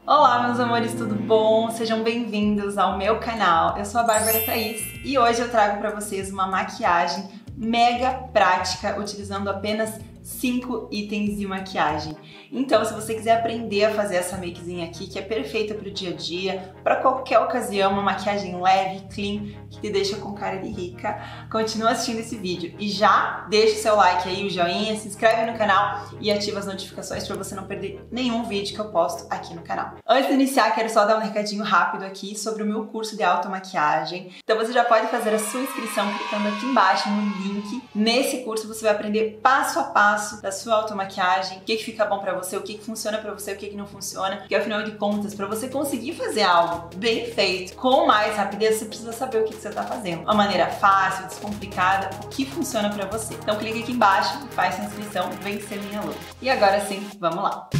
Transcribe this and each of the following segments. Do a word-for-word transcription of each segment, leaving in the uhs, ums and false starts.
Olá, meus amores, tudo bom? Sejam bem-vindos ao meu canal. Eu sou a Bárbara Thaís e hoje eu trago para vocês uma maquiagem mega prática utilizando apenas cinco itens de maquiagem. Então, se você quiser aprender a fazer essa makezinha aqui, que é perfeita para o dia a dia, para qualquer ocasião, uma maquiagem leve, clean, que te deixa com cara de rica, continua assistindo esse vídeo e já deixa o seu like aí, o joinha, se inscreve no canal e ativa as notificações para você não perder nenhum vídeo que eu posto aqui no canal. Antes de iniciar, quero só dar um recadinho rápido aqui sobre o meu curso de automaquiagem. Então você já pode fazer a sua inscrição clicando aqui embaixo no link. Nesse curso você vai aprender passo a passo da sua automaquiagem, o que, que fica bom pra você, o que, que funciona pra você, o que, que não funciona, porque afinal de contas, pra você conseguir fazer algo bem feito, com mais rapidez, você precisa saber o que, que você tá fazendo. Uma maneira fácil, descomplicada, o que funciona pra você. Então clica aqui embaixo, faz sua inscrição, vem ser minha aluna. E agora sim, vamos lá!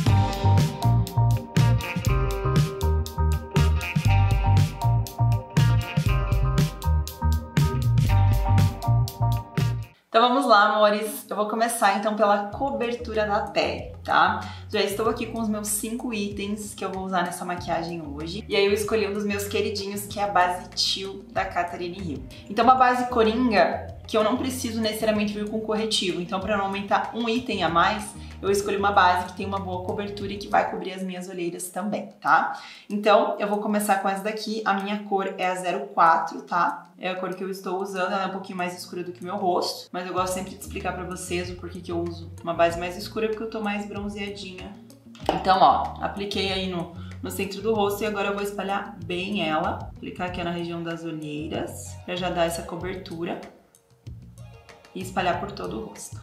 Então vamos lá, amores, eu vou começar então pela cobertura da pele, tá? Já estou aqui com os meus cinco itens que eu vou usar nessa maquiagem hoje. E aí eu escolhi um dos meus queridinhos, que é a base Chill da Catherine Hill. Então uma base coringa que eu não preciso necessariamente vir com corretivo. Então para não aumentar um item a mais, eu escolhi uma base que tem uma boa cobertura e que vai cobrir as minhas olheiras também, tá? Então eu vou começar com essa daqui. A minha cor é a zero quatro, tá? É a cor que eu estou usando, ela é um pouquinho mais escura do que o meu rosto, mas eu gosto sempre de explicar pra vocês o porquê que eu uso uma base mais escura, porque eu tô mais bronzeadinha. Então, ó, apliquei aí no, no centro do rosto e agora eu vou espalhar bem ela, aplicar aqui na região das olheiras, pra já dar essa cobertura e espalhar por todo o rosto.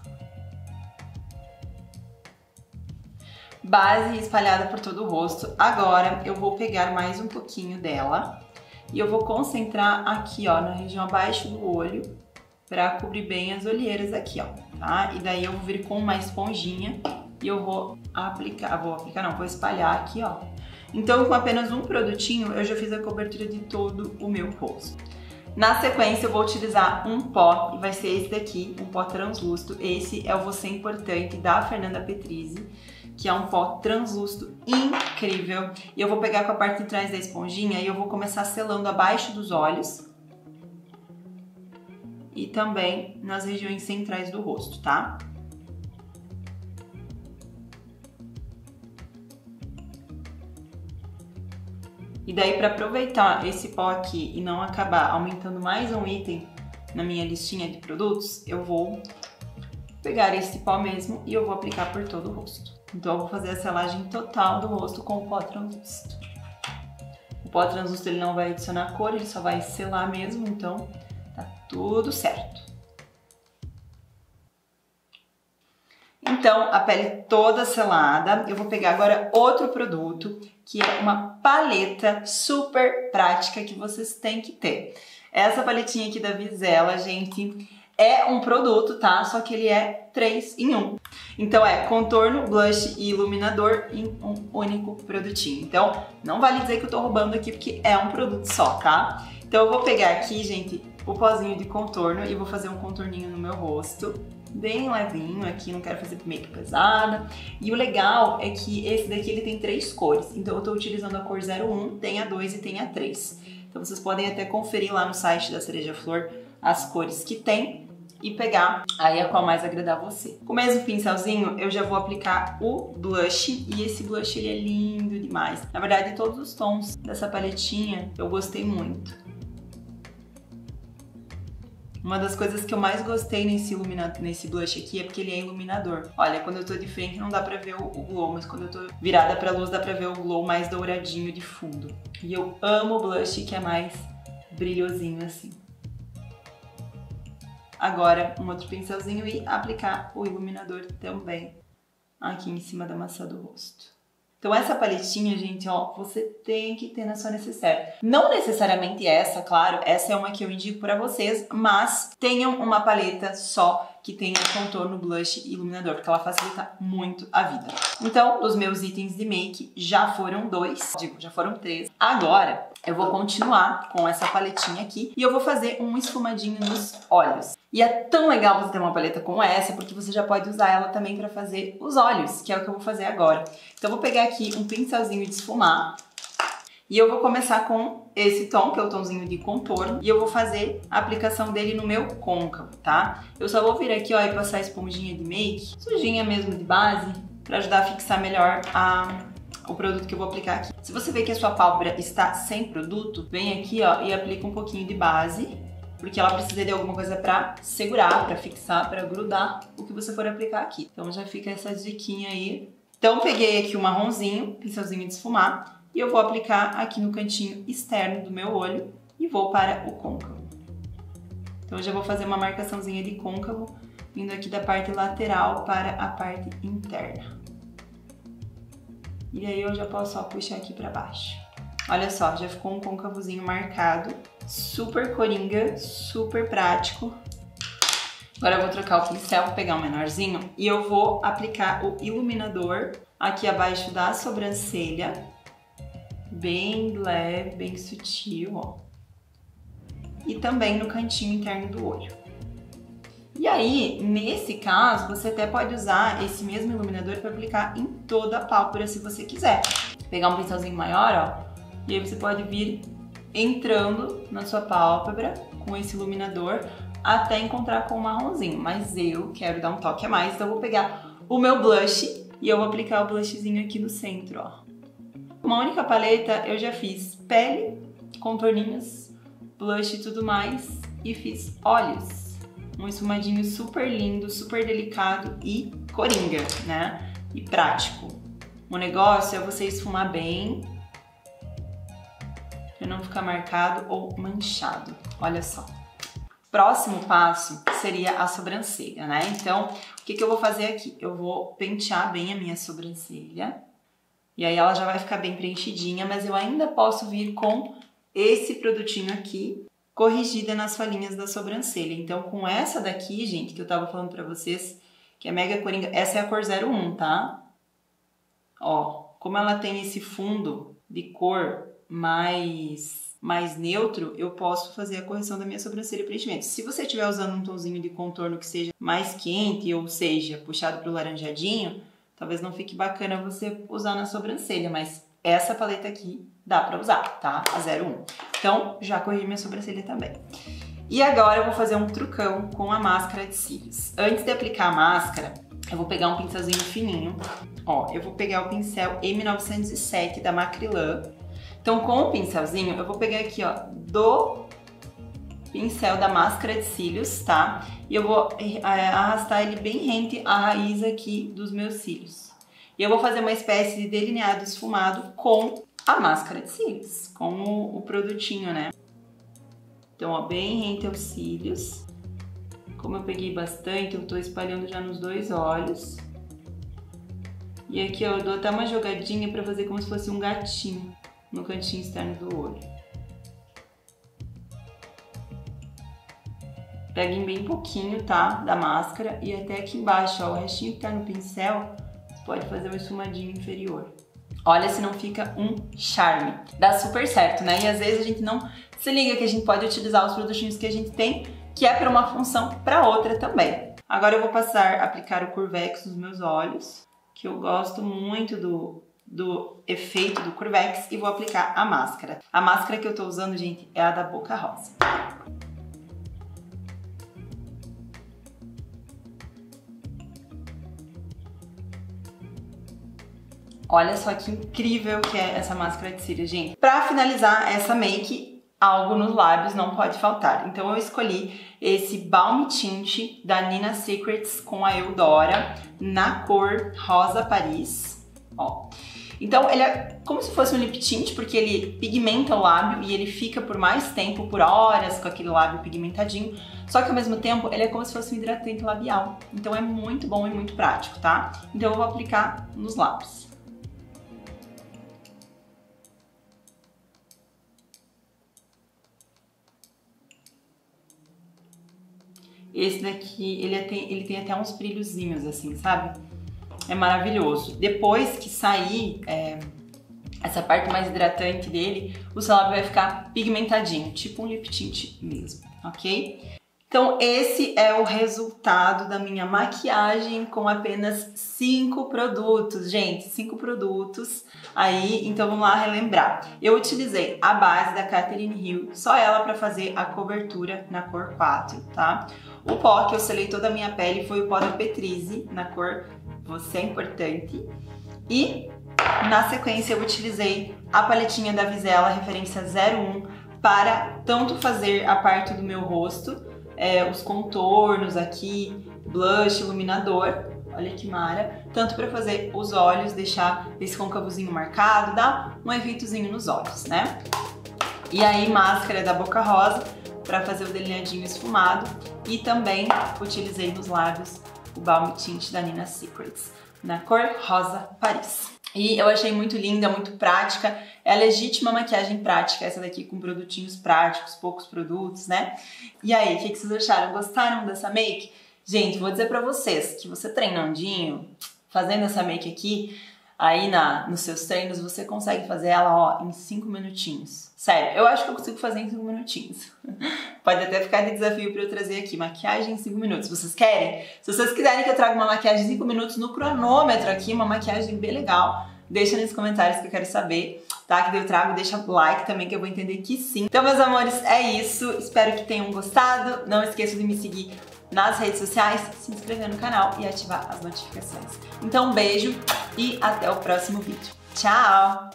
Base espalhada por todo o rosto. Agora eu vou pegar mais um pouquinho dela e eu vou concentrar aqui, ó, na região abaixo do olho, pra cobrir bem as olheiras aqui, ó, tá? E daí eu vou vir com uma esponjinha e eu vou aplicar, vou aplicar não, vou espalhar aqui, ó. Então com apenas um produtinho eu já fiz a cobertura de todo o meu rosto. Na sequência eu vou utilizar um pó, e vai ser esse daqui, um pó translúcido. Esse é o Você Importante da Fernanda Petrizzi, que é um pó translúcido incrível. E eu vou pegar com a parte de trás da esponjinha e eu vou começar selando abaixo dos olhos e também nas regiões centrais do rosto, tá? E daí, para aproveitar esse pó aqui e não acabar aumentando mais um item na minha listinha de produtos, eu vou pegar esse pó mesmo e eu vou aplicar por todo o rosto. Então eu vou fazer a selagem total do rosto com o pó translúcido. O pó translúcido ele não vai adicionar cor, ele só vai selar mesmo, então tá tudo certo. Então, a pele toda selada, eu vou pegar agora outro produto, que é uma paleta super prática que vocês têm que ter. Essa paletinha aqui da Vizela, gente, é um produto, tá? Só que ele é três em um. Então é contorno, blush e iluminador em um único produtinho. Então, não vale dizer que eu tô roubando aqui, porque é um produto só, tá? Então eu vou pegar aqui, gente, o pozinho de contorno e vou fazer um contorninho no meu rosto. Bem levinho aqui, não quero fazer make pesada. E o legal é que esse daqui ele tem três cores. Então eu tô utilizando a cor zero um, tem a dois e tem a três. Então vocês podem até conferir lá no site da Cereja Flor as cores que tem e pegar aí a qual mais agradar você. Com o mesmo pincelzinho eu já vou aplicar o blush e esse blush ele é lindo demais. Na verdade todos os tons dessa paletinha eu gostei muito. Uma das coisas que eu mais gostei nesse, ilumina... nesse blush aqui é porque ele é iluminador. Olha, quando eu tô de frente não dá pra ver o glow, mas quando eu tô virada pra luz dá pra ver o glow mais douradinho de fundo. E eu amo o blush que é mais brilhosinho assim. Agora, um outro pincelzinho e aplicar o iluminador também aqui em cima da maçã do rosto. Então essa paletinha, gente, ó, você tem que ter na sua necessaire. Não necessariamente essa, claro, essa é uma que eu indico pra vocês, mas tenham uma paleta só que tenha contorno, blush e iluminador, porque ela facilita muito a vida. Então, os meus itens de make já foram dois, digo, já foram três. Agora, eu vou continuar com essa paletinha aqui e eu vou fazer um esfumadinho nos olhos. E é tão legal você ter uma paleta como essa, porque você já pode usar ela também para fazer os olhos, que é o que eu vou fazer agora. Então, eu vou pegar aqui um pincelzinho de esfumar. E eu vou começar com esse tom, que é o tomzinho de contorno, e eu vou fazer a aplicação dele no meu côncavo, tá? Eu só vou vir aqui, ó, e passar a esponjinha de make, sujinha mesmo de base, pra ajudar a fixar melhor a, o produto que eu vou aplicar aqui. Se você vê que a sua pálpebra está sem produto, vem aqui, ó, e aplica um pouquinho de base, porque ela precisa de alguma coisa pra segurar, pra fixar, pra grudar o que você for aplicar aqui. Então já fica essa diquinha aí. Então peguei aqui o marronzinho, pincelzinho de esfumar, e eu vou aplicar aqui no cantinho externo do meu olho e vou para o côncavo. Então eu já vou fazer uma marcaçãozinha de côncavo, vindo aqui da parte lateral para a parte interna. E aí eu já posso, ó, puxar aqui para baixo. Olha só, já ficou um côncavozinho marcado, super coringa, super prático. Agora eu vou trocar o pincel, vou pegar um menorzinho e eu vou aplicar o iluminador aqui abaixo da sobrancelha. Bem leve, bem sutil, ó. E também no cantinho interno do olho. E aí, nesse caso, você até pode usar esse mesmo iluminador para aplicar em toda a pálpebra, se você quiser. Pegar um pincelzinho maior, ó, e aí você pode vir entrando na sua pálpebra com esse iluminador até encontrar com o marronzinho. Mas eu quero dar um toque a mais, então eu vou pegar o meu blush e eu vou aplicar o blushzinho aqui no centro, ó. Uma única paleta eu já fiz pele, contorninhos, blush e tudo mais, e fiz olhos. Um esfumadinho super lindo, super delicado e coringa, né? E prático. O negócio é você esfumar bem, para não ficar marcado ou manchado. Olha só. Próximo passo seria a sobrancelha, né? Então, o que que eu vou fazer aqui? Eu vou pentear bem a minha sobrancelha. E aí ela já vai ficar bem preenchidinha, mas eu ainda posso vir com esse produtinho aqui, corrigida nas falhinhas da sobrancelha. Então, com essa daqui, gente, que eu tava falando pra vocês, que é Mega Coringa, essa é a cor zero um, tá? Ó, como ela tem esse fundo de cor mais, mais neutro, eu posso fazer a correção da minha sobrancelha e preenchimento. Se você estiver usando um tonzinho de contorno que seja mais quente, ou seja, puxado pro laranjadinho, talvez não fique bacana você usar na sobrancelha, mas essa paleta aqui dá pra usar, tá? A zero um. Então, já corrigi minha sobrancelha também. E agora eu vou fazer um trucão com a máscara de cílios. Antes de aplicar a máscara, eu vou pegar um pincelzinho fininho. Ó, eu vou pegar o pincel M novecentos e sete da Macrylan. Então, com o pincelzinho, eu vou pegar aqui, ó, do pincel da máscara de cílios, tá? E eu vou arrastar ele bem rente à raiz aqui dos meus cílios. E eu vou fazer uma espécie de delineado esfumado com a máscara de cílios, com o, o produtinho, né? Então, ó, bem rente aos cílios. Como eu peguei bastante, eu tô espalhando já nos dois olhos. E aqui, ó, eu dou até uma jogadinha pra fazer como se fosse um gatinho no cantinho externo do olho. Peguem bem pouquinho, tá? Da máscara e até aqui embaixo, ó, o restinho que tá no pincel, você pode fazer um esfumadinho inferior. Olha se não fica um charme. Dá super certo, né? E às vezes a gente não se liga que a gente pode utilizar os produtinhos que a gente tem, que é para uma função para outra também. Agora eu vou passar, aplicar o Curvex nos meus olhos, que eu gosto muito do, do efeito do Curvex, e vou aplicar a máscara. A máscara que eu tô usando, gente, é a da Boca Rosa. Olha só que incrível que é essa máscara de cílios, gente. Pra finalizar essa make, algo nos lábios não pode faltar. Então eu escolhi esse Balm Tint da Nina Secrets com a Eudora na cor Rosa Paris, ó. Então ele é como se fosse um lip tint, porque ele pigmenta o lábio e ele fica por mais tempo, por horas, com aquele lábio pigmentadinho. Só que ao mesmo tempo ele é como se fosse um hidratante labial. Então é muito bom e muito prático, tá? Então eu vou aplicar nos lábios. Esse daqui, ele tem, ele tem até uns brilhozinhos assim, sabe? É maravilhoso. Depois que sair é, essa parte mais hidratante dele, o seu lábio vai ficar pigmentadinho, tipo um lip tint mesmo, ok? Então esse é o resultado da minha maquiagem com apenas cinco produtos, gente, cinco produtos aí, então vamos lá relembrar. Eu utilizei a base da Catherine Hill, só ela para fazer a cobertura na cor quatro, tá? O pó que eu selei toda a minha pele foi o pó da Petrize, na cor Você é Importante. E na sequência eu utilizei a paletinha da Vizela, referência zero um, para tanto fazer a parte do meu rosto, É, os contornos aqui, blush, iluminador, olha que mara, tanto para fazer os olhos, deixar esse côncavozinho marcado, dar um efeitozinho nos olhos, né? E aí máscara da Boca Rosa para fazer o delineadinho esfumado e também utilizei nos lábios o Balm Tint da Nina Secrets, na cor Rosa Paris. E eu achei muito linda, muito prática, é a legítima maquiagem prática, essa daqui com produtinhos práticos, poucos produtos, né? E aí, o que, que vocês acharam? Gostaram dessa make? Gente, vou dizer pra vocês que você treinandinho, fazendo essa make aqui, aí na, nos seus treinos, você consegue fazer ela, ó, em cinco minutinhos. Sério, eu acho que eu consigo fazer em cinco minutinhos. Pode até ficar de desafio pra eu trazer aqui, maquiagem em cinco minutos. Vocês querem? Se vocês quiserem que eu traga uma maquiagem em cinco minutos no cronômetro aqui, uma maquiagem bem legal, deixa nos comentários que eu quero saber, tá? Que daí eu trago, deixa o like também que eu vou entender que sim. Então, meus amores, é isso. Espero que tenham gostado. Não esqueçam de me seguir nas redes sociais, se inscrever no canal e ativar as notificações. Então, um beijo e até o próximo vídeo. Tchau!